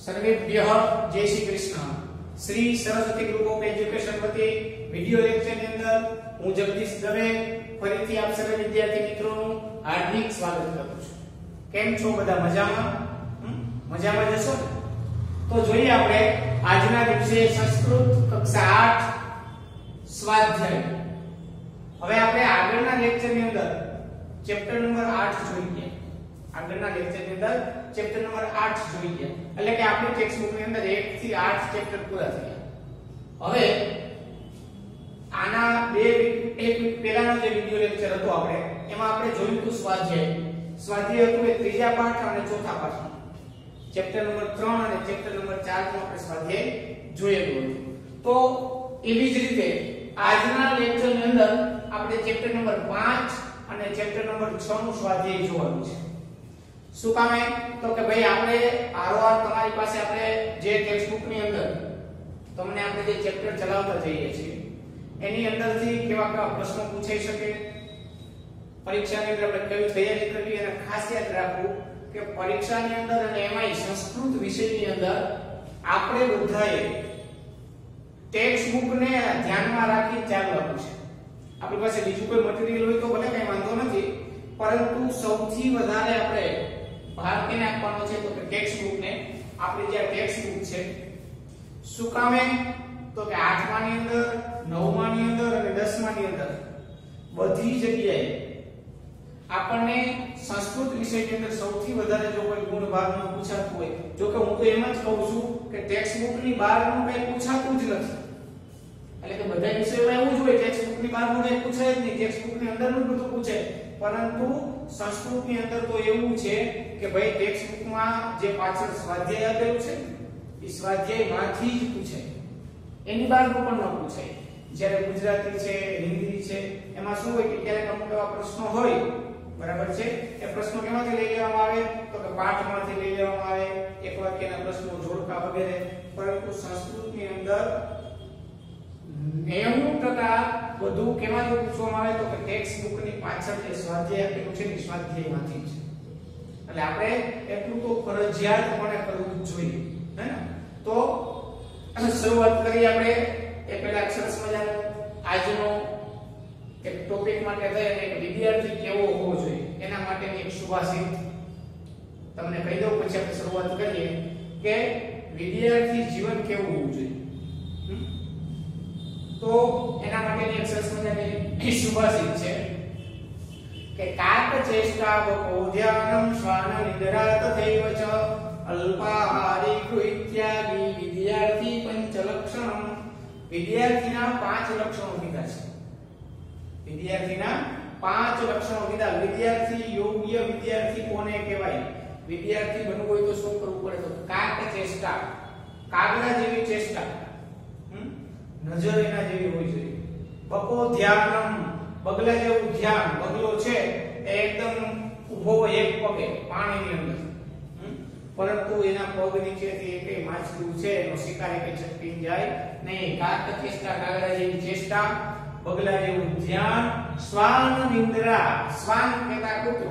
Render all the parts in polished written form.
સર્વેભ્યઃ જય Shri Krishna. Shri Saraswati group of education વતી video lecture ની અંદર હું જગદીશ દવે ફરીથી આપ સર્વ વિદ્યાર્થી મિત્રોનું હાર્દિક સ્વાગત કરું છું. કેમ છો બધા? મજામાં? મજામાં જશો ને? તો જોઈએ આપણે આજના દિવસે સંસ્કૃત કક્ષા 8 સ્વાધ્યાય. હવે આપણે આગળના લેક્ચર ની અંદર ચેપ્ટર નંબર 8 જોઈએ. આગળના લેક્ચર ની અંદર ચેપ્ટર નંબર 8 જોઈએ. એટલે કે આપણી ટેક્સ્ટ બુક ની અંદર 1 થી 8 ચેપ્ટર પૂરા થયા. હવે આના એક પહેલાનો જે વિડિયો લેક્ચર હતો આપણે એમાં આપણે જોયું હતું સ્વાધ્યાય હતું એ ત્રીજા પાઠ અને ચોથા પાઠ. ચેપ્ટર નંબર 3 અને ચેપ્ટર નંબર 4 માં આપણે સ્વાધ્યાય જોયેલું હતું. તો એવી જ રીતે આજના લેક્ચર ની અંદર આપણે ચેપ્ટર નંબર 5 અને ચેપ્ટર નંબર 6 નું સ્વાધ્યાય જોવાનું છે. શું કામે? તો કે ભાઈ આપણે આરોઆર તમારી પાસે આપણે જે ટેક્સ્ટ બુક ની અંદર તમને આપણે જે ચેપ્ટર ચલાવતા જઈએ છીએ એની અંદરથી કેવા કેવા પ્રશ્નો પૂછાઈ શકે, પરીક્ષાની અંદર આપણે કેવી તૈયારી કરવી, અને ખાસ યાદ રાખવું કે પરીક્ષાની અંદર અને એમાંય સંસ્કૃત વિષયની અંદર આપણે બધાએ ટેક્સ્ટ બુક ને ધ્યાનમાં રાખી ચાલવાનું છે. આપણી પાસે બીજું કોઈ મટીરીયલ હોય તો ભલે કઈ વાંધો નથી, પરંતુ સૌથી વધારે આપણે ભાર કેને આપવાનો છે તો કે ટેક્સ્ટ બુક ને. આપણી જે ટેક્સ્ટ બુક છે શું કામે? તો કે 8મા ની અંદર, 9મા ની અંદર અને 10મા ની અંદર બધી જગ્યાએ આપણને સંસ્કૃત વિષયની અંદર સૌથી વધારે જો કોઈ ગુણ ભાગનું પૂછાતું હોય, જો કે હું તો એમ જ કહું છું કે ટેક્સ્ટ બુક ની બહારનું કંઈ પૂછાતું જ નથી. એટલે કે બધા વિષયોમાં એવું જ હોય, ટેક્સ્ટ બુક ની બહારનું કંઈ પૂછાય જ નહીં, ટેક્સ્ટ બુક ની અંદરનું બધું પૂછે. પરંતુ સંસ્કૃત ની અંદર તો એવું છે કે ભાઈ ટેક્સ્ટ બુકમાં જે પાછળ સ્વાધ્યાય આપેલું છે એ સ્વાધ્યાયમાંથી જ પૂછે, એની બહારનું પણ ન પૂછાય. જ્યારે ગુજરાતી છે, હિન્દી છે, એમાં શું હોય કે ક્યારેક અમુક એવા પ્રશ્નો હોય, બરાબર છે, એ પ્રશ્નો કેમાંથી લઈ લેવામાં આવે તો કે પાઠમાંથી લઈ લેવામાં આવે, એક વાક્યના પ્રશ્નો, જોડકા વગેરે. પરંતુ સંસ્કૃતની અંદર 90% બધું કેમાંથી પૂછવામાં આવે તો કે ટેક્સ્ટ બુકની પાછળ જે સ્વાધ્યાય આપેલું છે એ સ્વાધ્યાયમાંથી જ. એટલે આપણે એટલું તો ફરજિયાતપણે કરવું જ જોઈએ, હે ને? તો શરૂઆત કરીએ આપણે એ પહેલા સરસ મજાનો આજનો એક ટોપિક માટે થઈ અને એક વિદ્યાર્થી કેવો હોવો જોઈએ એના માટેની એક સુભાષિત તમને કહી દઉં, પછી આપણે શરૂઆત કરીએ કે વિદ્યાર્થી જીવન કેવું હોવું જોઈએ. તો એના માટેની એક સરસ મજાની સુભાષિત છે કે કાક ચેષ્ટા બકો ધ્યાનમ શ્વાન નિદ્રા તથૈવ ચ અલ્પાહારી કૃત્યાદિ વિદ્યાર્થી પંચ લક્ષણમ. વિદ્યાર્થીના 5 લક્ષણો કીધા છે. વિદ્યાર્થીના 5 લક્ષણો કીધા. વિદ્યાર્થી, યોગ્ય વિદ્યાર્થી કોને કહેવાય? વિદ્યાર્થી બનવું હોય તો શું કરવું પડે? તો કાક ચેષ્ટા, કાગડા જેવી ચેષ્ટા, નજર એના જેવી હોવી જોઈએ. બકો ધ્યાનમ, બગલા જેવું ધ્યાન. બગલો છે એ એકદમ ઊભો હોય એક પગે પાણીની અંદર, પરંતુ એના પગ નીચેથી એકય માછલું છે એનો શિકાર એક છટકી જાય નહીં. કાક ચેષ્ટા, કાગડા જેવી ચેષ્ટા, બગલા જેવું ધ્યાન. શ્વાન નિંદ્રા, શ્વાન કહેતા કૂતરો,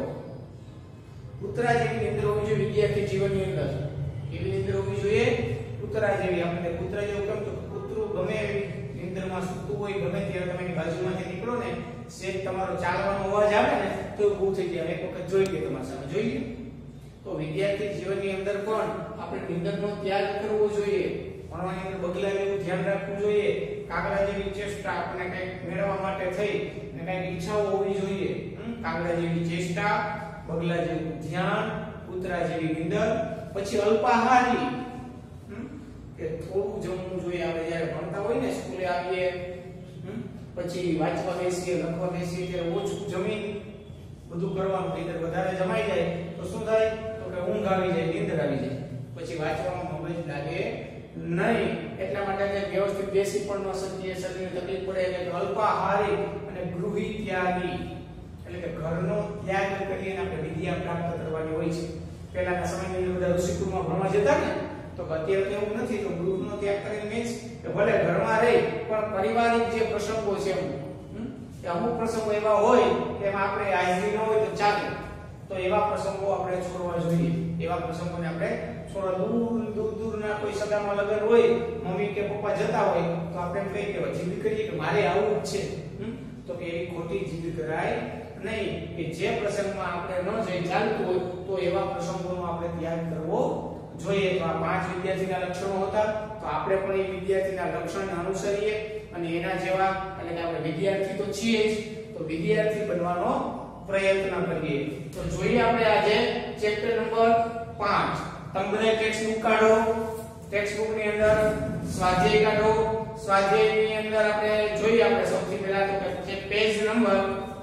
કૂતરા જેવી નિંદ્રા હોવી જોઈએ વિદ્યાર્થી જીવનની અંદર. કેવી નિંદ્રા હોવી જોઈએ? કૂતરા જેવી. આપણે કૂતરા જેવું કેમ? તો કૂતરું ગમે એવી નિંદ્રામાં સૂતું હોય, ગમે ત્યારે તમે એની બાજુમાંથી નીકળો ને, સેજ તમારો ચાલવાનો અવાજ આવે ને તો ઊભું થઈ જાય. એક વખત જોઈ લે, તમારા સામે જોઈ લે. તો વિદ્યાર્થી જીવનની અંદર પણ આપણે નિંદ્રનો ત્યાગ કરવો જોઈએ. ભણવાની અંદર બગલા જેવું ધ્યાન રાખવું જોઈએ. કાગડા જેવી ચેષ્ટા, આપણે કંઈક મેળવવા માટે થઈ અને કંઈક ઈચ્છાઓ હોવી જોઈએ. કાગડા જેવી ચેષ્ટા, બગલા જેવું ધ્યાન, કૂતરા જેવી નિંદર. પછી અલ્પાહારી, કે થોડું જમવું જોઈએ. આપણે જ્યારે ભણતા હોય ને, સ્કૂલે આવીએ પછી વાંચવા બેસીએ, લખવા બેસીએ ત્યારે ઓછું જમીન બધું કરવાનું. નહીંતર વધારે જમાઈ જાય તો શું થાય? તો કે ઊંઘ આવી જાય, નીંદર આવી જાય, પછી વાંચવામાં મગજ લાગે નહીં. એટલા માટે જે વ્યવસ્થિત બેસી પણ ન શકીએ, શરીરને તકલીફ પડે. એટલે અલ્પાહારી અને ગૃહી ત્યાગી, એટલે કે ઘરનો ત્યાગ કરીને આપણે વિદ્યા પ્રાપ્ત કરવાની હોય છે. પહેલાના સમયની અંદર બધા ઋષિકુળમાં ભણવા જતા ને, તો અત્યારે તો એવું નથી. તો ગૃહનો ત્યાગ કરીને મીન્સ કે ભલે ઘરમાં રહી પણ પારિવારિક જે પ્રસંગો છે કે અમુક પ્રસંગો એવા હોય કે એમાં આપણે હાજરી ન હોય તો ચાલે, તો તો એવા પ્રસંગો આપણે છોડવા જોઈએ. એવા પ્રસંગોને આપણે છોડવા દૂરના કોઈ સગામાં લગન હોય, મમ્મી કે પપ્પા જતા હોય તો આપણે એમ કહીએ કે જીદ કરીએ કે મારે આવું જ છે, તો કે એવી ખોટી જીદ કરાય નહીં. કે જે પ્રસંગમાં આપણે ન જઈ ચાલતું હોય તો એવા પ્રસંગોનો આપણે ત્યાગ કરવો જોઈએ. તો આ 5 વિદ્યાર્થીના લક્ષણો હતા. તો આપણે પણ એ વિદ્યાર્થીના લક્ષણને અનુસરીએ અને એના જેવા, એટલે કે આપણે વિદ્યાર્થી તો છીએ જ, તો વિદ્યાર્થી બનવાનો પ્રયત્ન કરીએ. તો જોઈએ આપણે આજે ચેપ્ટર નંબર 5. તમે બધા ટેક્સ્ટબુક કાઢો. ટેક્સ્ટબુક ની અંદર સ્વાધ્યાય કાઢો. સ્વાધ્યાયની અંદર આપણે જોઈએ, આપણે સૌથી પહેલા તો કે પેજ નંબર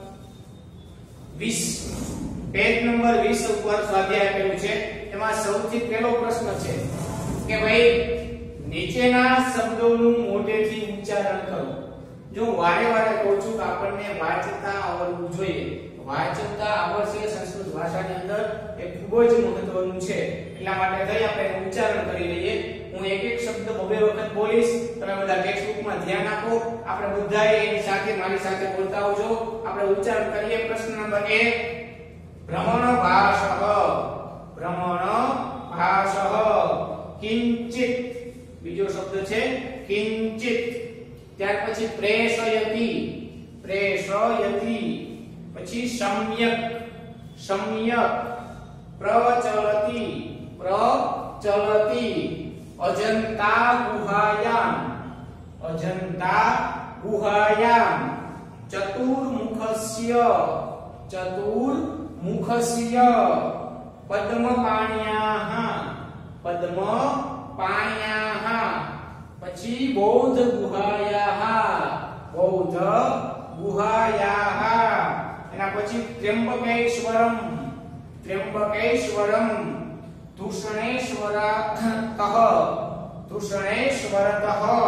20. પેજ નંબર 20 ઉપર સ્વાધ્યાય આપેલું છે. એમાં સૌથી પહેલો પ્રશ્ન છે કે ભાઈ નીચેના શબ્દોનું મોઢેથી ઉચ્ચારણ કરો. જો વારે વારે કહું છું કે આપણને વાંચતા આવડવું જોઈએ. વાંચતા આવડશે સંસ્કૃત ભાષાની અંદર એ ખૂબ જ મહત્વનું છે. એટલા માટે થઈ આપણે ઉચ્ચારણ કરી લઈએ. હું એક એક શબ્દ બબે વખત બોલીશ. તમે બધા ટેક્સ્ટબુકમાં ધ્યાન આપો. આપણે બધાએ એની સાથે મારી સાથે બોલતા આવજો. આપણે ઉચ્ચારણ કરીએ. પ્રશ્ન નંબર 1, ભ્રમણ ભાષઃ. ભ્રમણ ભાષઃ. કિંચિત. બીજો શબ્દ છે કિંચિત. ત્યાર પછી પ્રેષયતિ. પ્રેષયતિ. પછી સમ્યક. સમ્યક. પ્રચલતિ. પ્રચલતિ. અજંતા ગુહાયામ. અજંતા ગુહાયામ. ચતુર્મુખસ્ય. ચતુર્મુખસ્ય. પદ્મપાણ્યાઃ. પદ્મપાણ્યાઃ. પછી બૌદ્ધ ગુહાયાઃ. બૌદ્ધ ગુહાયાઃ. એના પછી ત્ર્યંબકેશ્વરમ. ત્ર્યંબકેશ્વરમ. ધૂષણેશ્વરતઃ. ધૂષણેશ્વરતઃ.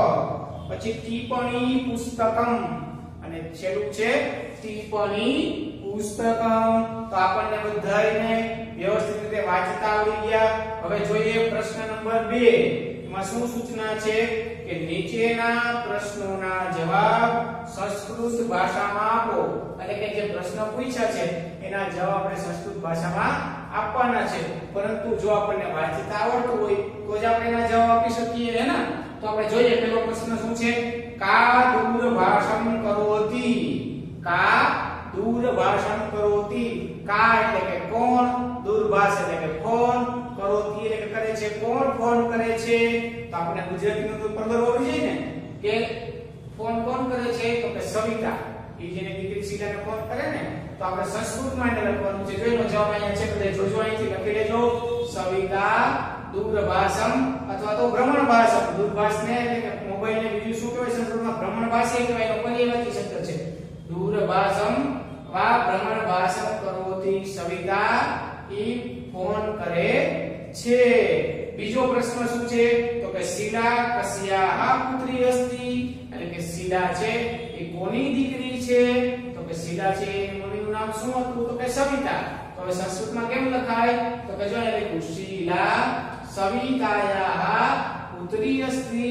પછી ટિપ્પણી પુસ્તકમ. અને છેલ્લું છે ટિપ્પણી પુસ્તકમ. તો આપણને બધાને વ્યવસ્થિત રીતે વાંચતા આવડી ગયા. હવે જોઈએ પ્રશ્ન નંબર 2. એમાં શું સૂચના છે કે નીચેના પ્રશ્નોના જવાબ સંસ્કૃત ભાષામાં આપો. એટલે કે જે પ્રશ્ન પૂછ્યા છે એના જવાબ આપણે સંસ્કૃત ભાષામાં આપવાના છે. પરંતુ જો આપણને વાંચતા આવડતું હોય તો જ આપણે એના જવાબ આપી શકીએ હે ને. તો આપણે જોઈએ પહેલો પ્રશ્ન શું છે. કા દૂરભાષમ કરોતિ. કા દૂરભાષમ કરોતિ. કા એટલે કે કોણ, દૂરભાષ એટલે કે ફોન, કરોતિ એટલે કે કરે છે. કોણ ફોન કરે છે? તો આપણે ગુજરાતીનું તો પંદર હોવી જોઈએ ને કે ફોન કોણ કરે છે? તો કે સવિતા. એ જેને દીકરી સીતાને ફોન કરે ને, તો આપણે સંસ્કૃતમાં એને લખવાનું છે. જોઈનો જવાબ અહીંયા છે, બધા જોજો, અહીંથી લખી લેજો. સવિતા દૂરભાષમ અથવા તો ભ્રમણ ભાષમ. દૂરભાષને એટલે કે મોબાઈલને બીજું શું કહેવાય સંસ્કૃતમાં? ભ્રમણ ભાષા કહેવાય. એનો પર્યાયવાચી શબ્દ છે દૂરભાષમ વા ભ્રમણ ભાષમ કરોતિ. સવિતા ઈ ફોન કરે છે. બીજો પ્રશ્ન શું છે? તો કે શીલા કસ્યાહ પુત્રી અસ્તિ. એટલે કે શીલા છે એ કોની દીકરી છે? તો કે શીલા છે એની મમ્મીનું નામ શું હતું? તો કે સવિતા. તો હવે સંસ્કૃતમાં કેમ લખાય? તો કે જો અહીંયા લખ્યું શીલા સવિતાયાહ પુત્રી અસ્તિ.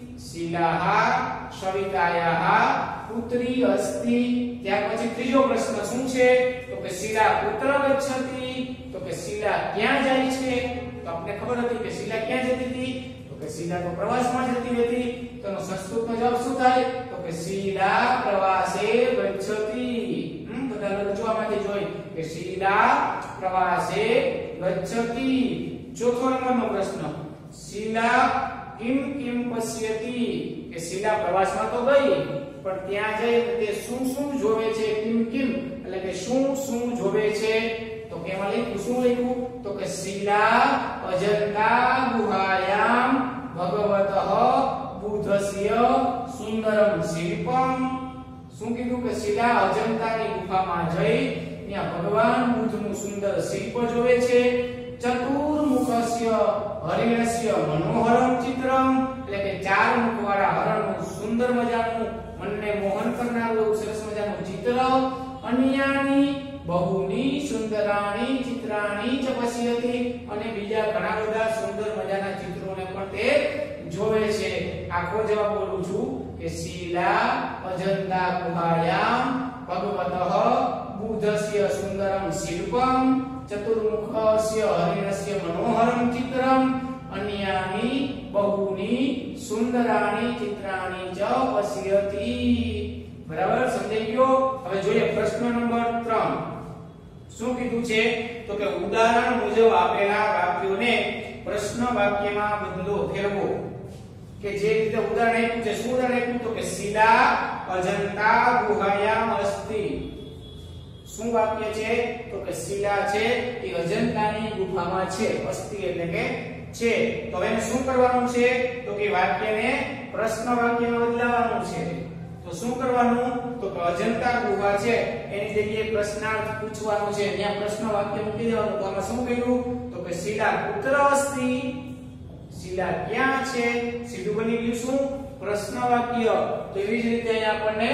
શીલાહ સવિતાયાહ પુત્રી અસ્તિ. ત્યાર પછી ત્રીજો પ્રશ્ન શું છે? તો કે શીલા પુત્ર ગચ્છતિ. તો કે શીલા ક્યાં જાય છે? તો આપણે ખબર હતી કે શીલા ક્યાં જતી હતી? તો કે શીલા તો પ્રવાસમાં જતી હતી. તો એનો સંસ્કૃતનો જવાબ શું થાય? તો કે શીલા પ્રવાસે ગચ્છતિ. બધા લખવામાંથી જોઈ કે શીલા પ્રવાસે ગચ્છતિ. ચોથો નંબરનો પ્રશ્ન. શીલા કિમ કિમ પશ્યતિ. કે શીલા પ્રવાસમાં તો ગઈ, પણ ત્યાં જઈ તે શું શું જોવે છે? કિમ કિમ એટલે કે શું શું જોવે છે? તો કેમાં લખ્યું? શું લખ્યું? તો કે શીલા અજંતા ગુહાયામ ભગવતઃ બુદ્ધસ્ય સુંદરમ શિલ્પમ. શું કીધું? કે શીલા અજંતાની ગુફામાં જઈ ત્યાં ભગવાન બુદ્ધનું સુંદર શિલ્પ જોવે છે. ચતુર્મુખસ્ય હરિણસ્ય મનોહરમ ચિત્રમ. એટલે કે 4 મુખવાળા હરણનું સુંદર મજાનું મનને મોહન કરનારું એવું સરસ મજાનું ચિત્ર. અન્યાની બહુની સુંદરાણી ચિત્રાણી ચ પશ્યતિ. અને બીજા ઘણા બધા સુંદર મજાના ચિત્રોને પણ તે જોવે છે. આખો જવાબ બોલું છું કે શીલા અજંતા ગુહાયામ ભગવતઃ બુદ્ધસ્ય સુંદરમ શિલ્પમ ચતુર્મુખસ્ય હરિણસ્ય મનોહરમ ચિત્રમ અન્યાની બહુની સુંદરાણી ચિત્રાણી ચ પશ્યતિ. બરાબર સમજાઈ ગયો? હવે જોઈએ પ્રશ્ન નંબર 3. શું કીધું છે? તો કે ઉદાહરણ મુજબ આપેલા વાક્યોને પ્રશ્ન વાક્યમાં બદલો, ફેરવો. કે જે રીતે ઉદાહરણ આપ્યું છે, શું ઉદાહરણ આપ્યું? તો કે શિલા અજંતા ગુહાયામ અસ્તિ. શું વાક્ય છે? તો કે શિલા છે એ અજંતાની ગુફામાં છે. અસ્તિ એટલે કે છે. તો હવે શું કરવાનું છે? તો કે વાક્યને પ્રશ્ન વાક્યમાં બદલાવવાનું છે. તો શું કરવાનું? તો કે અજંતા ગુહા છે એની જગ્યાએ પ્રશ્નાર્થ પૂછવાનો છે. ત્યાં પ્રશ્ન વાક્ય મૂકી દેવાનું. તો આમાં શું કર્યું? તો કે શિલા પુત્ર અસ્તિ. શિલા ક્યાં છે? સીધું બની ગયું શું? પ્રશ્ન વાક્ય. તો એવી જ રીતે અહીંયા આપણને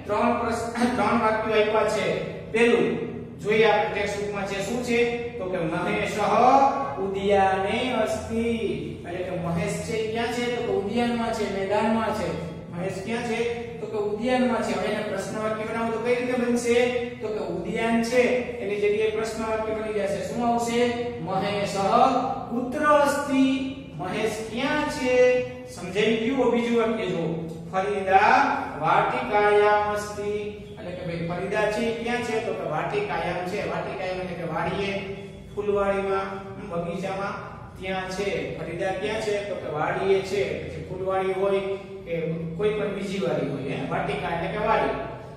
ત્રણ વાક્યો આપ્યા છે. પહેલું જોઈએ આપણે ટેક્સ્ટ બુકમાં છે. શું છે? તો કે મહેશઃ ઉદ્યાને અસ્તિ. એટલે કે મહેશ છે ક્યાં છે? તો કે ઉદ્યાનમાં છે, મેદાનમાં છે. મહેશ ક્યાં છે? તો કે ઉદ્યાનમાં છે. હવે એને પ્રશ્ન વાક્ય બનાવો તો કઈ રીતે બનશે? તો કે ઉદ્યાન છે એની જગ્યાએ પ્રશ્ન વાક્ય બની જશે. શું આવશે? મહેશઃ પુત્ર અસ્તિ. મહેશ ક્યાં છે? સમજાઈ ગયું? બીજું વાક્ય જો ફરીદા વાટિકાયામ અસ્તિ. એટલે કે ભાઈ ફરીદા છે ક્યાં છે? તો કે વાટિકાયામ છે. વાટિકાયામ એટલે કે વાડીએ, ફૂલવાડીમાં, બગીચામાં ત્યાં છે. ફરીદા ક્યાં છે? તો કે વાડીએ છે. પછી ફૂલવાડી હોય કે કોઈ પણ બીજી વાડી હોય, વાટિકા એટલે કે વાડી.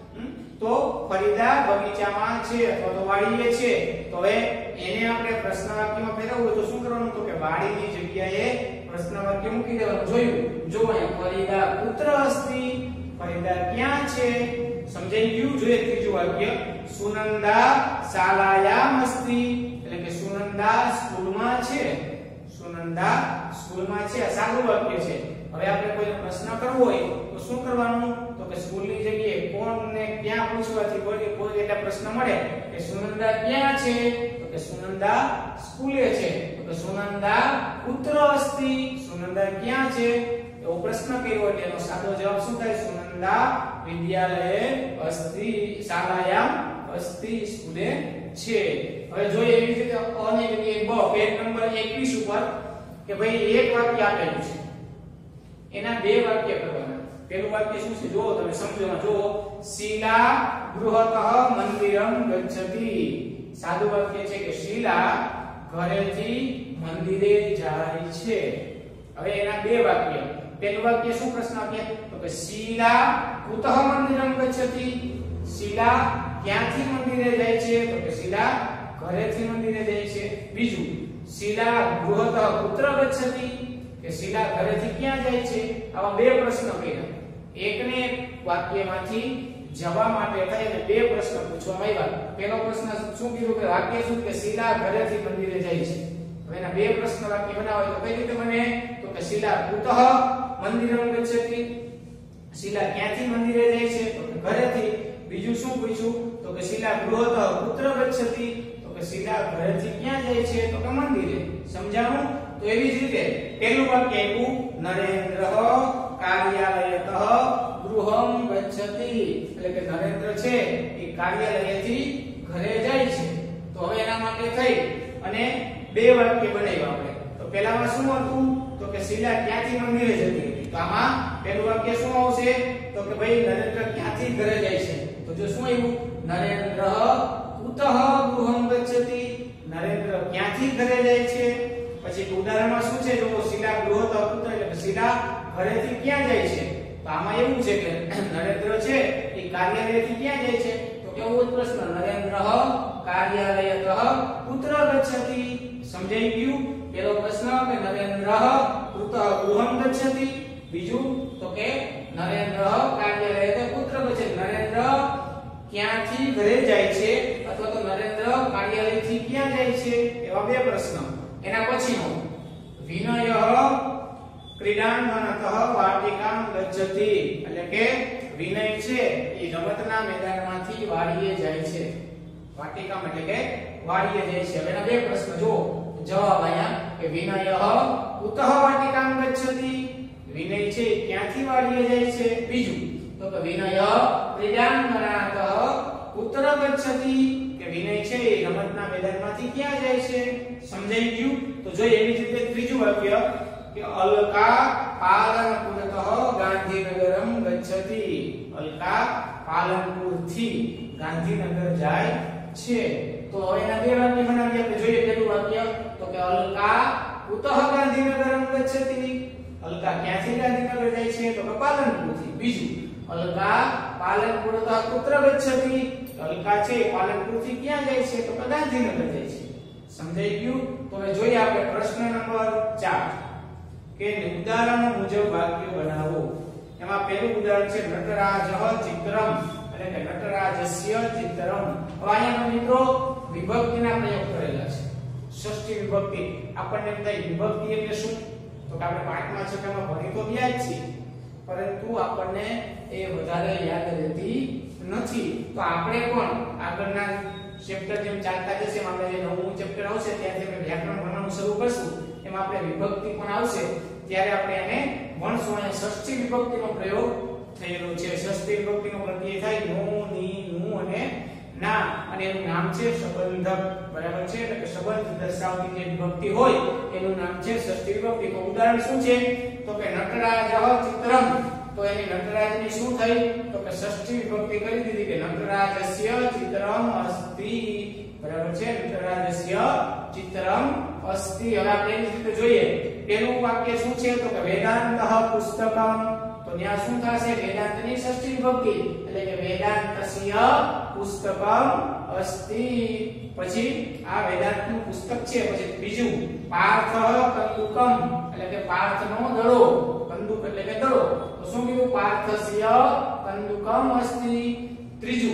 તો ફરીદા બગીચામાં છે અથવા તો વાડીએ છે. તો હવે એને આપણે પ્રશ્ન વાક્યમાં ફેરવવું હોય તો શું કરવાનું? તો કે વાડીની જગ્યાએ પ્રશ્ન વાક્ય મૂકી દેવાનું. જોયું? જો અહીંયા ફરીદા પુત્ર અસ્તિ. ફરીદા ક્યાં છે? સમજાઈ ગયું? જોઈએ ત્રીજું વાક્ય સુનંદા શાલાયામ અસ્તિ. એટલે કે સુનંદા સ્કૂલમાં છે. સુનંદા સ્કૂલમાં છે. આ સાદું વાક્ય છે. હવે આપણે કોઈ પ્રશ્ન કરવો હોય તો શું કરવાનું? તો કે સ્કૂલની જગ્યાએ કોણને ક્યાં પૂછવાથી કોઈ એટલે પ્રશ્ન મળે કે સુનંદા ક્યાં છે? તો કે સુનંદા સ્કૂલે છે. તો કે સુનંદા પુત્ર અસ્તિ. સુનંદા ક્યાં છે? એવો પ્રશ્ન કર્યો એટલે એનો સાદો જવાબ શું થાય? સુનંદા વિદ્યાલયે અસ્તિ. શાલાયામ અસ્તિ. સ્કૂલે છે. હવે જોઈએ એવી રીતે અની જગ્યાએ બ પેજ નંબર 21 ઉપર કે ભાઈ એક વાક્ય આપેલું છે, એના બે વાક્ય કરવાના. પહેલું વાક્ય શું છે? જો તમે સમજો. જો શિલા ગૃહતઃ મંદિરમ ગચ્છતિ. સાદું વાક્ય છે કે શિલા ઘરેથી મંદિરે જાય છે. હવે એના બે વાક્ય. પહેલું વાક્ય શું પ્રશ્ન આપ્યા? તો કે શિલા કુતઃ મંદિરમ ગચ્છતિ. શિલા ક્યાંથી મંદિરે જાય છે? તો કે શિલા ઘરેથી મંદિરે જાય છે. બીજું શિલા ગૃહતઃ કુત્ર ગચ્છતિ. કે શિલા ઘરેથી ક્યાં જાય છે? આવા બે પ્રશ્ન કર્યા. એકને વાક્યમાંથી જવા માટે થઈને બે પ્રશ્ન પૂછવામાં આવ્યા. પહેલો પ્રશ્ન શું કીધું? કે વાક્ય શું? કે શિલા ઘરેથી મંદિરે જાય છે. હવે એના બે પ્રશ્ન વાક્ય બનાવો તો કઈ રીતે બને? તો કે શિલા કુતઃ મંદિરમ ગચ્છતિ. શિલા ક્યાંથી મંદિરે જાય છે? તો કે ઘરેથી. બીજું શું પૂછ્યું? તો કે શિલા ગૃહતઃ કુત્ર ગચ્છતિ. તો કે શિલા ઘરેથી ક્યાં જાય છે? તો કે મંદિરે. સમજાણું? તો એવી જ રીતે પહેલું વાક્ય આપ્યું નરેન્દ્ર કાર્યાલયતઃ ગૃહમ ગચ્છતિ. એટલે કે નરેન્દ્ર છે એ કાર્યાલયથી ઘરે જાય છે. તો હવે એના માટે થઈ અને બે વાક્ય બનાવ્યા આપણે. તો પહેલામાં શું હતું? તો કે શિલા ક્યાંથી મંદિરે જતી હતી. તો આમાં પહેલું વાક્ય શું આવશે? તો કે ભાઈ નરેન્દ્ર ક્યાંથી ઘરે જાય છે. તો જો શું આવ્યું? નરેન્દ્ર કુતઃ ગૃહમ ગચ્છતિ. નરેન્દ્ર ક્યાંથી ઘરે જાય છે. પછી ઉદાહરણમાં શું છે? જો શિલા ગૃહતઃ કુતઃ એટલે કે શિલા ઘરેથી ક્યાં જાય છે. તો આમાં એવું છે કે નરેન્દ્ર છે એ કાર્યાલયથી ક્યાં જાય છે. તો કેવો પ્રશ્ન? નરેન્દ્ર કાર્યાલયતઃ કુત્ર ગચ્છતિ. સમજાઈ ગયું? પહેલો પ્રશ્ન કે નરેન્દ્ર કુતઃ ગૃહમ ગચ્છતિ. બીજું તો કે નરેન્દ્ર કાર્યાલયતઃ કુત્ર ગચ્છતિ. નરેન્દ્ર ક્યાંથી ઘરે જાય છે અથવા તો નરેન્દ્ર કાર્યાલયથી ક્યાં જાય છે. એવા બે પ્રશ્ન. એના પછીનો વિનય ક્રીડાંગણતઃ વાટિકામ ગચ્છતિ. એટલે કે વિનય છે એ રમતના મેદાનમાંથી વાડીએ જાય છે. વાટિકામ એટલે કે વાડીએ જાય છે. હવે એના બે પ્રશ્ન જો જવાબ અહીંયા કે વિનય કુતઃ વાટિકામ ગચ્છતિ. વિનય છે ક્યાંથી વાડીએ જાય છે. બીજું તો કે વિનય ક્રીડાંગણતઃ કુત્ર ગચ્છતિ. કે વિનય છે એ રમતના મેદાનમાંથી ક્યાં જાય છે? સમજાઈ ગયું? તો જોઈએ એવી જ રીતે ત્રીજું વાક્ય કે અલકા પાલનપુરતઃ ગાંધીનગરમ ગચ્છતિ. અલકા પાલનપુરથી ગાંધીનગર જાય છે. તો એના બે વાક્ય બનાવીએ. આપણે જોઈએ પહેલું વાક્ય તો કે અલકા કુતઃ ગાંધીનગરમ ગચ્છતિ. અલકા ક્યાંથી ગાંધીનગર જાય છે? તો કે પાલનપુરથી. બીજું અલકા પાલનપુરતઃ કુત્ર ગચ્છતિ. અલકા છે પાલનપુરથી ક્યાં જાય છે? તો કે ગાંધીનગર જાય છે. સમજાઈ ગયું? તો હવે જોઈએ આપણે પ્રશ્ન નંબર 4 કે ઉદાહરણ મુજબ વાક્ય બનાવો. એમાં પહેલું ઉદાહરણ છે નટરાજઃ ચિત્રમ એટલે કે નટરાજસ્ય ચિત્રમ. હવે અહીંયા મિત્રો વિભક્તિના પ્રયોગ કરેલા છે. ષષ્ઠી વિભક્તિ. આપણને એમ થાય વિભક્તિ એટલે શું? તો કે આપણે પાઠમાં છઠ્ઠામાં ભણી તો ગયા જ છીએ, પરંતુ આપણને એ વધારે યાદ રહેતી નથી. તો આપણે પણ આગળના ચેપ્ટર જેમ ચાલતા જશે એમ આપણે જે નવમું ચેપ્ટર આવશે ત્યાંથી આપણે વ્યાકરણ ભણવાનું શરૂ કરશું. એમાં આપણે વિભક્તિ પણ આવશે ત્યારે આપણે એને ભણશું. અને ષષ્ઠી વિભક્તિનો પ્રયોગ થયેલો છે. ષષ્ઠી વિભક્તિનો પ્રત્યય થાય નો, ની, નું અને ના, અને એનું નામ છે સંબંધક. બરાબર છે? એટલે કે સંબંધ દર્શાવતી જે વિભક્તિ હોય એનું નામ છે ષષ્ઠી વિભક્તિ. તો ઉદાહરણ શું છે? તો કે નટરાજઃ ચિત્રમ. તો એની નટરાજની શું થઈ? તો કે ષષ્ઠી વિભક્તિ કરી દીધી કે નટરાજસ્ય ચિત્રમ અસ્તિ. બરાબર છે? નટરાજસ્ય ચિત્રમ અસ્તિ. હવે આપણે એની રીતે જોઈએ. પહેલું વાક્ય શું છે? તો કે વેદાંતઃ પુસ્તકમ. તો ત્યાં શું થશે? વેદાંતની ષષ્ઠી વિભક્તિ એટલે કે વેદાંતસ્ય પુસ્તકમ અસ્તિ. પછી આ વેદાંતનું પુસ્તક છે. પછી બીજું પાર્થઃ કંદુકમ એટલે કે પાર્થનો દડો. કંદુક એટલે કે દડો. તો શું કીધું? પાર્થસ્ય કંદુકમ અસ્તિ. ત્રીજું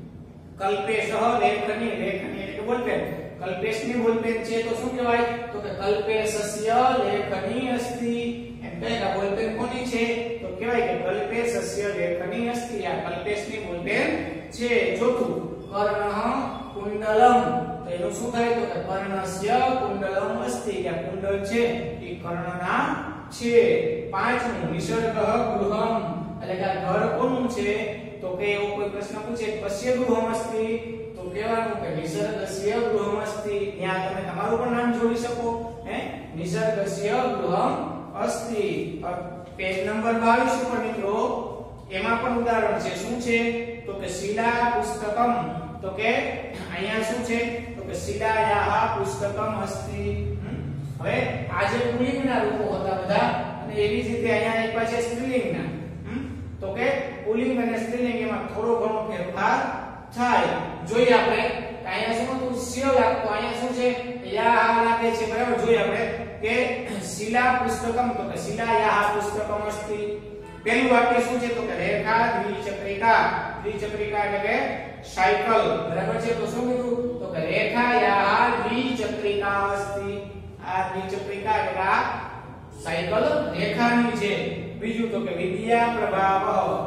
કલ્પેશઃ લેખની. લેખની એટલે કે બોલપેન. કલ્પેશની બોલપેન છે તો શું કહેવાય? તો કે કલ્પેશસ્ય લેખની અસ્તિ. એમ કહે કે બોલપેન કોની છે? તો કહેવાય કે કલ્પેશસ્ય લેખની અસ્તિ. આ કલ્પેશની બોલપેન છે. ચોથું કર્ણઃ કુંડલમ. તો એનું શું થાય? તો કે કર્ણસ્ય કુંડલમ અસ્તિ. કે કુંડલ છે એ કર્ણના છે. પાંચમું નિસર્ગઃ ગૃહમ એટલે કે આ ઘર કોનું છે? તો કે એવો કોઈ પ્રશ્ન પૂછે કસ્ય ગૃહમ અસ્તિ, તો કહેવાનું કે નિસર્ગસ્ય ગૃહમ અસ્તિ. ત્યાં તમે તમારું પણ નામ જોડી શકો. નિસર્ગસ્ય ગૃહમ અસ્તિ. પેજ નંબર 22 ઉપર મિત્રો એમાં પણ ઉદાહરણ છે. શું છે? તો કે શિલા પુસ્તકમ. તો કે અહીંયા શું છે? તો કે શિલાયાઃ પુસ્તકમ અસ્તિ. હવે આ જે પુલ્લિંગના રૂપો હતા બધા અને એવી જ રીતે અહીંયા એક પાસે સ્ત્રીલિંગના. તો કે પુલ્લિંગ અને સ્ત્રીલિંગ એમાં થોડો ઘણો ફેરફાર થાય. જોઈએ આપણે અહીંયા શું હતું? સ્ય લાગતો. અહીંયા શું છે? યા લાગે છે. બરાબર? જોઈએ આપણે કે શિલા પુસ્તકમ. તો કે શિલાયાઃ પુસ્તકમ અસ્તિ. પહેલું વાક્ય શું છે? તો કે રેખા દ્વિચક્રિકા. દ્વિચક્રિકા એટલે કે સાયકલ. બરાબર છે? તો શું કીધું? તો કે રેખાયાઃ દ્વિચક્રિકા અસ્તિ. આ દ્વિચક્રિકા એટલે આ સાયકલ રેખાની છે. બીજું તો કે વિદ્યા પ્રભાવ.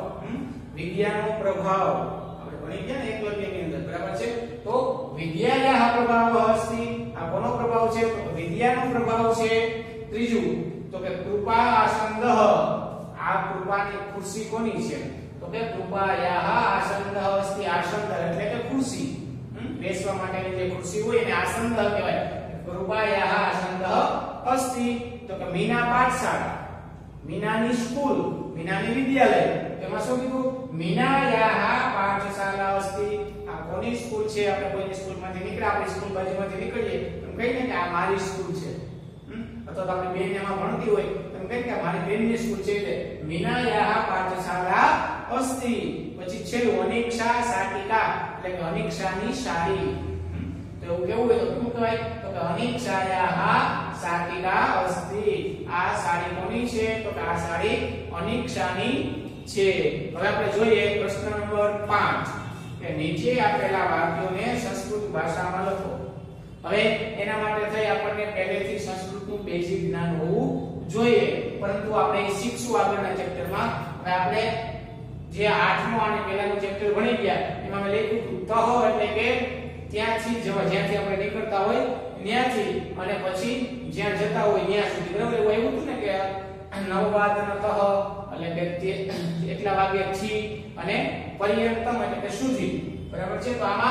વિદ્યાનો પ્રભાવ આપણે ભણી ગયા ને એકલવ્યની અંદર. બરાબર છે? તો વિદ્યાયાઃ પ્રભાવ અસ્તિ. આ કોનો પ્રભાવ છે? તો વિદ્યાનો પ્રભાવ છે. ત્રીજું તો કે કૃપા આસંદઃ. આ કૃપાની ખુરશી કોની છે? તો કે કૃપાયાઃ આસંદઃ અસ્તિ. આસંદ એટલે કે ખુરશી. બેસવા માટેની જે ખુરશી હોય એને આસંદ કહેવાય. કૃપાયાઃ આસંદઃ અસ્તિ. તો કે મીના પાઠશાળા. મીનાની સ્કૂલ. મીનાની વિદ્યાલય. એમાં શું કીધું? મીનાયાઃ પાઠશાળા અસ્તિ. આ કોની સ્કૂલ છે? આપણે કોઈની સ્કૂલમાંથી નીકળ્યા, આપણી સ્કૂલ બાજુમાંથી નીકળીએ તો કહીએ કે આ મારી સ્કૂલ છે. અથવા તો આપણી બેન એમાં ભણતી હોય તો કહીએ કે મારી બેનની સ્કૂલ છે. એટલે મીનાયાઃ પાઠશાળા અસ્તિ. પછી છેલ્લું અનિક્ષા શાટિકા એટલે કે અનિક્ષાની સાડી. તો એવું કેવું હોય તો શું કહેવાય? તો કે અનિક્ષાયાઃ શાટિકા અસ્તિ. આ સાડી કોની છે? તો કે આ સાડી અનિક્ષાની છે. હવે આપણે જોઈએ પ્રશ્ન નંબર 5 કે નીચે આપેલા વાક્યોને સંસ્કૃત ભાષામાં લખો. હવે એના માટે થઈ આપણને પહેલેથી સંસ્કૃતનું બેઝિક જ્ઞાન હોવું જોઈએ, પરંતુ આપણે શીખશું આગળના ચેપ્ટરમાં. હવે આપણે જે 8મો અને પહેલાનું ચેપ્ટર ભણી ગયા એમાં મેં લખ્યું હતું તહ એટલે કે ત્યાંથી જ્યાંથી આપણે નીકળતા હોય ત્યાંથી અને પછી જ્યાં જતા હોય ત્યાં સુધી. બરાબર? એવું આવ્યું હતું ને કે 9 વાદન તહ એટલે કે એટલા વાગ્યાથી અને પર્યંતમ એટલે કે સુધી. બરાબર છે? તો આમાં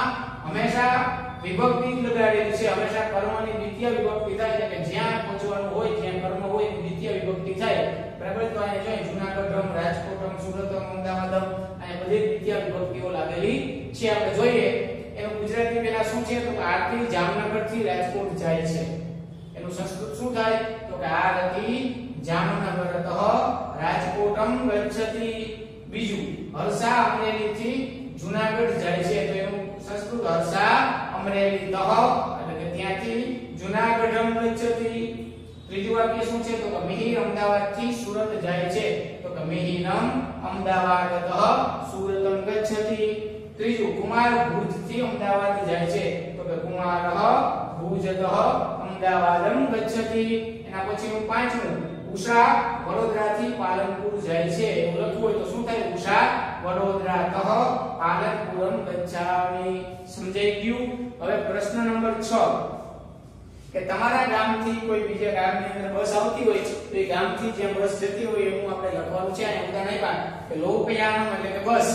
હંમેશા વિભક્તિ જ લગાડેલી છે, હંમેશા કર્મની દ્વિતીય વિભક્તિ થાય એટલે કે જ્યાં પહોંચવાનું હોય જ્યાં કર્મ હોય દ્વિતીય વિભક્તિ થાય બરાબર. તો આને જોઈએ જૂનાગઢમ, રાજકોટમ, સુરતમ, અમદાવાદમ અને બધી દ્વિતીય વિભક્તિઓ લાગેલી છે. આપણે જોઈએ એનું ગુજરાતી પહેલા શું છે તો કે આરતી જામનગર થી રાજકોટ જાય છે. એનું સંસ્કૃત શું થાય તો કે આરતી જામનગરતઃ રાજકોટમ ગચ્છતિ. બીજું હર્ષા અમરેલી થી જૂનાગઢ જાય છે તો એનું સંસ્કૃત હર્ષા અમરેલીતઃ એટલે કે ત્યાંથી જૂનાગઢમ ગચ્છતિ. ત્રીજું વાક્ય શું છે તો કે મિહિર અમદાવાદ થી સુરત જાય છે તો કે મિહિરમ અમદાવાદતઃ સુરતમ ગચ્છતિ. ત્રીજું કુમાર ભુજ થી અમદાવાદ જાય છે તો કે કુમારઃ ભુજતઃ અમદાવાદમ ગચ્છતિ. એના પછીનું પાંચમું ઉષા વડોદરા થી પાલનપુર જાય છે એવું લખવું હોય તો શું થાય ઉષા વડોદરાતઃ પાલનપુરમ ગચ્છામિ. સમજાઈ ગયું. હવે પ્રશ્ન નંબર 6 કે તમારા ગામથી કોઈ બીજા ગામની અંદર બસ આવતી હોય તો એ ગામથી જે બસ જતી હોય એવું આપણે લખવાનું છે. આ ઉદાહરણ આપ્યા કે લોકયાનમ એટલે કે બસ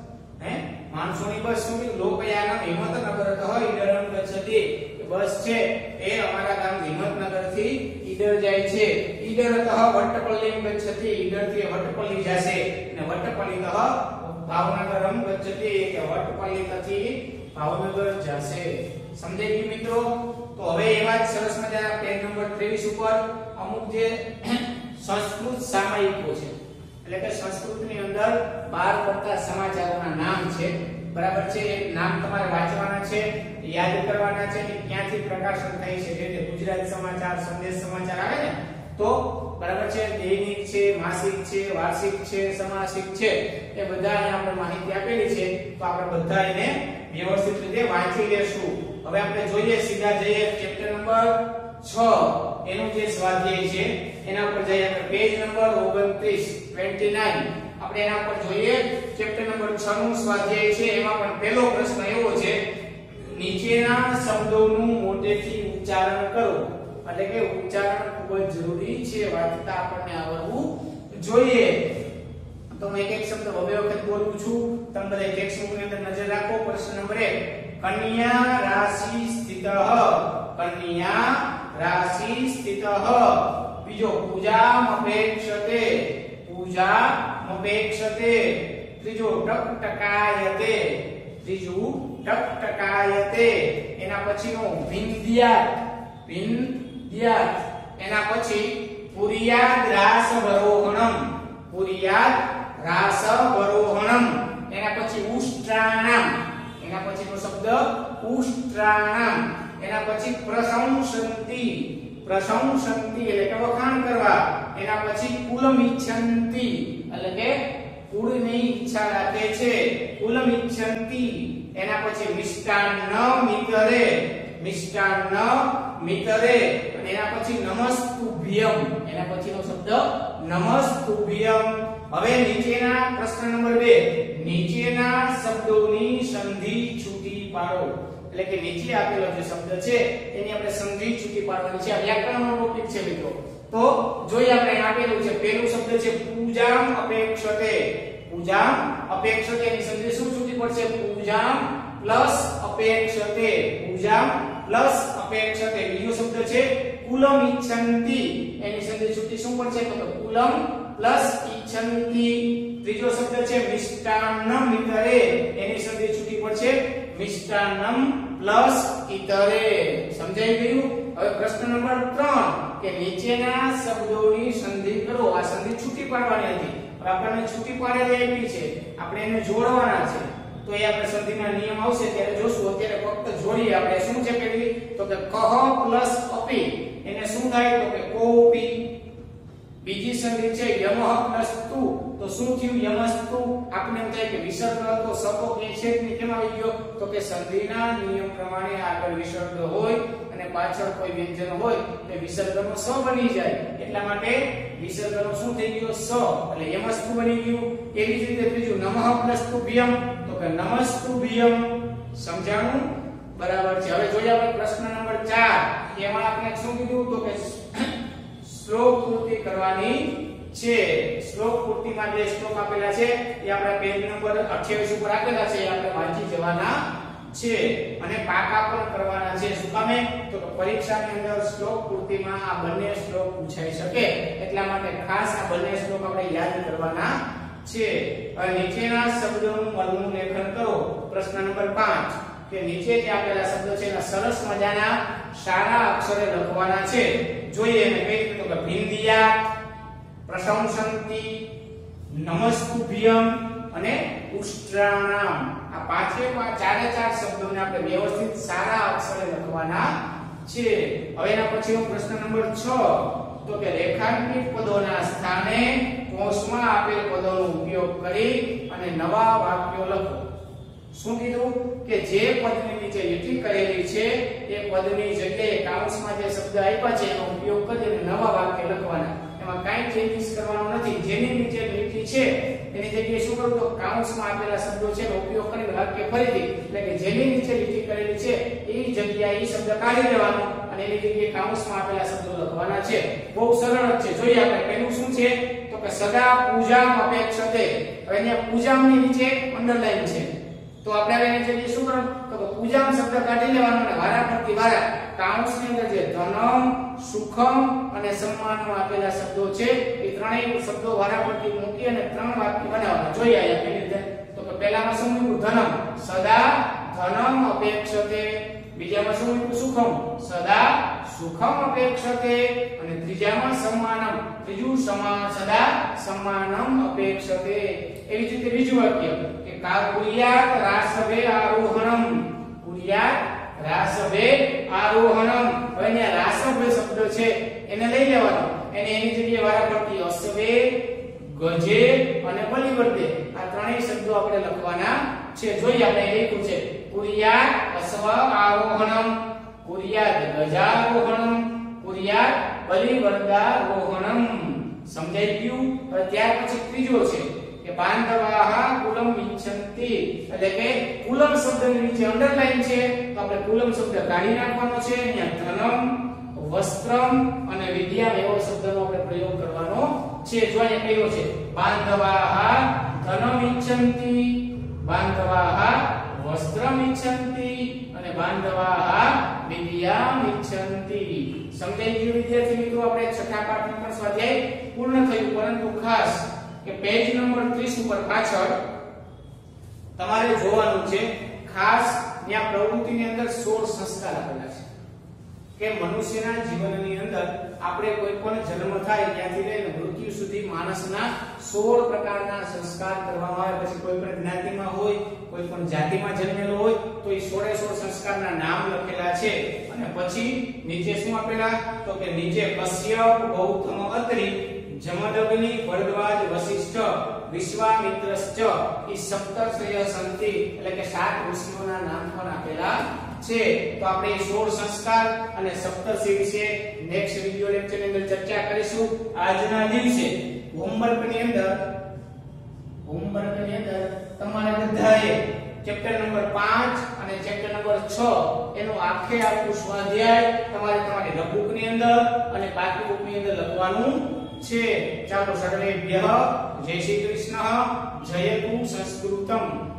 માણસોની બસ શું લોકયાનમ હિંમતનગરતઃ ઈડરમ ગચ્છતિ. બસ છે એ અમારા ગામ હિંમતનગર થી ઈડર જાય છે. ઈડરતઃ વટ્ટપલ્લીમ ગચ્છતિ. ઈડર થી વટ્ટપલ્લી જશે અને વટ્ટપલ્લીતઃ ભાવનગરમ ગચ્છતિ કે વટ્ટપલ્લી થી ભાવનગર જશે. સમજાઈ ગયું મિત્રો. તો હવે એવા જ સરસ મજાના પેજ નંબર 23 ઉપર અમુક જે સંસ્કૃત સામયિકો છે એટલે કે સંસ્કૃતની અંદર 12 પડતા સમાચારોના નામ છે બરાબર છે. એ નામ તમારે વાંચવાના છે, યાદ કરવાના છે કે ક્યાંથી પ્રકાશન થાય છે. એટલે ગુજરાત સમાચાર, સંદેશ સમાચાર આવે ને તો બરાબર છે. દૈનિક છે, માસિક છે, વાર્ષિક છે, સમાસિક છે એ બધા અહીંયા આપણે માહિતી આપેલી છે તો આપણે બધા એને વ્યવસ્થિત રીતે વાંચી લેશું. હવે આપણે જોઈએ સીધા જઈએ ચેપ્ટર નંબર 6 એનું જે સ્વાધ્યાય છે એના પર જઈએ. આપણે પેજ નંબર 29 આપણે એના પર જોઈએ. ચેપ્ટર નંબર 6 નું સ્વાધ્યાય છે. એમાં પણ પહેલો પ્રશ્ન એવો છે નીચેના શબ્દોનું મોટેથી ઉચ્ચારણ કરો. એટલે કે ઉચ્ચારણ ખૂબ જ જરૂરી છે, વાંચતા આપણને આવડવું જોઈએ. તો હું એક એક શબ્દ બે વખત બોલું છું. તમે બધા ટેક્સ્ટ બુક ની અંદર નજર રાખો. પ્રશ્ન નંબર 1 કન્યા રાશિ સ્થિતઃ. કન્યા રાશિ સ્થિતઃ. બીજો પૂજામ અપેક્ષતે. પૂજામ અપેક્ષતે. ત્રીજો ટકટકાયતે. ત્રીજું ટકટકાયતે. એના પછીનો વિંધ્યાત. વિંધ્યાત. એના પછી પુરિયાદ રાસવરોહણમ. પુરિયાદ રાસવરોહણમ. એના પછી ઉષ્ટ્રાણામ. એના પછીનો શબ્દ ઉષ્ટ્રાણામ. એના પછી પ્રશંસંતિ. પ્રશંસંતિ એટલે કે વખાણ કરવા. એના પછી કુલમિચ્છન્તિ એટલે કે કુળની ઈચ્છા રાખે છે. કુલમિચ્છન્તિ. એના પછી મિષ્ટાન્ન મિતરે. મિષ્ટાન્ન મિતરે. અને એના પછી નમસ્તુભ્યમ. એના પછીનો શબ્દ નમસ્તુભ્યમ. હવે નીચેના પ્રશ્ન નંબર 2 નીચેના શબ્દોની સંધિ છૂટી પાડો. એટલે કે નીચે આપેલો જે શબ્દ છે એની આપણે સંધિ છૂટી પાડવાની છે. આ વ્યાકરણનો ટોપિક છે મિત્રો. તો જોઈએ આપણે આપેલું છે પહેલો શબ્દ છે પૂજામ અપેક્ષતે. પૂજામ અપેક્ષતે ની સંધિ શું છૂટી પડશે? પૂજામ પ્લસ અપેક્ષતે. પૂજામ પ્લસ અપેક્ષતે. બીજો શબ્દ છે કુલમ ઈચ્છન્તિ. એની સંધિ છૂટી શું પડશે? તો કુલમ પ્લસ ઈચ્છન્તિ. ત્રીજો શબ્દ છે મિષ્ટાન્નમ ઇતરે. એની સંધિ છૂટી પડશે મિષ્ટાન્નમ પ્લસ ઇતરે. સમજાઈ ગયું? હવે પ્રશ્ન નંબર 3 કે નીચેના શબ્દોની સંધિ કરો. આ સંધિ છૂટી પાડવાની હતી. હવે આપણને છૂટી પાડેલી આપી છે, આપણે એને જોડવાના છે. તો એ આપણે સંધિના નિયમ આવશે ત્યારે જોશું. અત્યારે ફક્ત જોડીએ આપણે. શું છે પેલી? તો કે કહ પ્લસ અપી. એને શું થાય? તો કે કોપી. બીજી સંધિ છે યમઃ પ્લસ તુ. તો શું થયું? યમસ્તુ. આપણે એમ થાય કે વિસર્ગ હતો, સપો કે છે ને કેમ આવી ગયો? તો કે સંધિના નિયમ પ્રમાણે આગળ વિસર્ગ હોય અને પાછળ કોઈ વ્યંજન હોય તો વિસર્ગનો સ બની જાય. એટલા માટે વિસર્ગનો શું થઈ ગયો? સ. એટલે યમસ્તુ બની ગયું. એવી જ રીતે ત્રીજું નમઃ પ્લસ તુભ્યમ. તો કે નમસ્તુભ્યમ. સમજાણું? બરાબર છે. હવે જોઈએ આપણે પ્રશ્ન નંબર 4. એમાં આપણે શું કીધું? તો કે શ્લોક પૂર્તિ કરવાની છે. શ્લોક પૂર્તિમાં જે શ્લોક આપેલા છે એ આપણે પેજ નંબર 28 ઉપર આપેલા છે. એ આપણે વાંચી જવાના છે અને પાકા પણ કરવાના છે. શું કામે? તો કે પરીક્ષાની અંદર શ્લોક પૂર્તિમાં આ બંને શ્લોક પૂછાઈ શકે એટલા માટે ખાસ આ બંને શ્લોક આપણે યાદ કરવાના છે. હવે નીચેના શબ્દોનું મળનું લેખન કરો. પ્રશ્ન નંબર 5 કે નીચે જે આપેલા શબ્દો છે એના સરસ મજાના સારા અક્ષરે લખવાના છે. જોઈએ અને કઈ રીતે? તો કે ભિંદિયા, પ્રશંસંતિ, નમસ્તુભ્યમ અને ઉષ્ટ્રાણામ. આ ચારે ચાર શબ્દોને આપણે વ્યવસ્થિત સારા અક્ષરે લખવાના છે. હવે એના પછીનો પ્રશ્ન નંબર 6 તો કે રેખાંકિત પદોના સ્થાને કૌંસમાં આપેલ પદોનો ઉપયોગ કરી અને નવા વાક્યો લખો. શું કીધું? કે જે પદની નીચે લીટી કરેલી છે એ પદની જગ્યાએ કૌંસમાં જે શબ્દ આપ્યા છે એનો ઉપયોગ કરીને નવા વાક્ય લખવાના. એમાં કાંઈ ચેન્જીસ કરવાનો નથી. જેની નીચે લીટી છે એની જગ્યાએ શું કરવું? તો કૌંસમાં આપેલા શબ્દો છે એનો ઉપયોગ કરીને વાક્ય ફરીથી એટલે કે જેની નીચે લીટી કરેલી છે એ જગ્યાએ એ શબ્દ કાઢી દેવાનો અને એની જગ્યાએ કૌંસમાં આપેલા શબ્દો લખવાના છે. બહુ સરળ જ છે. જોઈએ આપણે પહેલું શું છે? તો કે સદા પૂજામ અપેક્ષતે. હવે અહીંયા પૂજામની નીચે અંડરલાઈન છે તો આપણે હવે એની જગ્યાએ શું કરવાનું? તો કે પૂજામ શબ્દ કાઢી લેવાનો અને વારા ફરતી વારા કૌંસની અંદર જે ધનમ, સુખમ અને સમ્માનમાં આપેલા શબ્દો છે એ ત્રણેય શબ્દો વારા ફરતી મૂકી અને ત્રણ વાક્ય બનાવવાના. જોઈએ અહીંયા કેવી રીતે? તો કે પહેલામાં શું મૂક્યું? ધનમ. સદા ધનમ અપેક્ષતે. બીજામાં શું મૂક્યું? સુખમ. સદા સુખમ અપેક્ષતે. અને ત્રીજામાં સમ્માનમ. ત્રીજું સદા સમ્માનમ અપેક્ષતે. એવી જ રીતે બીજું વાક્ય કે કુર્યાત રાસવે આરોહણમ. કુર્યાત રાસવે આરોહણમ. હવે અહીંયા રાસવે શબ્દ છે એને લઈ લેવાનો એને એની જગ્યાએ વારા ફરતી અસવે, ગજે અને બલિવર્તે આ ત્રણેય શબ્દો આપણે લખવાના છે. જોઈએ આપણે લખ્યું છે કુર્યાત અસવ આરોહણમ, કુર્યાત ગજારોહણમ, કુર્યાત બલિવર્તારોહણમ. સમજાઈ ગયું? હવે ત્યાર પછી ત્રીજો છે કે બાંધવાહ કુલમ ઇચ્છન્તિ. એટલે કે કુલમ શબ્દની નીચે અંડરલાઈન છે તો આપણે કુલમ શબ્દ કાઢી નાખવાનો છે. અહીંયા ધનમ, વસ્ત્રમ અને વિદ્યા એવો શબ્દનો આપણે પ્રયોગ કરવાનો છે. જો અહીંયા કયો છે બાંધવાહ ધનમ ઇચ્છન્તિ, બાંધવાહ વસ્ત્રમ ઇચ્છન્તિ અને બાંધવાહ વિદ્યામ ઇચ્છન્તિ. સમજાઈ ગયું વિદ્યાર્થી મિત્રો? આપણે છઠ્ઠા પાઠનું પણ સ્વાધ્યાય પૂર્ણ થયું. પરંતુ ખાસ કે પેજ નંબર 30 ઉપર પાછળ તમારે જોવાનું છે ખાસ ત્યાં પ્રવૃત્તિની અંદર 16 સંસ્કાર આપેલા છે કે મનુષ્યના જીવનની અંદર આપણે કોઈ પણ જન્મ થાય ત્યાંથી લઈને મૃત્યુ સુધી માણસના 16 પ્રકારના સંસ્કાર કરવામાં આવે. પછી કોઈ પણ જ્ઞાતિમાં હોય, કોઈ પણ જાતિમાં જન્મેલો હોય તો એ 16 સંસ્કારના નામ લખેલા છે. અને પછી નીચે શું આપેલા? તો કે નીચે કશ્યપ, ગૌતમ, અત્રિ, જમદગ્નિ, ભરદ્વાજ, વશિષ્ઠ, વિશ્વામિત્રશ્ચ ઈ સપ્તર્ષય સંતિ. એટલે કે 7 ઋષિઓના નામ પણ આપેલા છે. તો આપણે 16 સંસ્કાર અને સપ્તર્ષિ વિશે નેક્સ્ટ વિડિયો લેક્ચરની અંદર ચર્ચા કરીશું. આજના દિવસે હોમવર્કની અંદર તમારે બધાએ ચેપ્ટર નંબર 5 અને ચેપ્ટર નંબર 6 એનો આખે આખું સ્વાધ્યાય તમારે તમારી નોટબુકની અંદર અને બાકી બુકની અંદર લખવાનું છે. ચાલો સર્વેભ્યઃ જય શ્રી કૃષ્ણ. જયતુ સંસ્કૃતમ.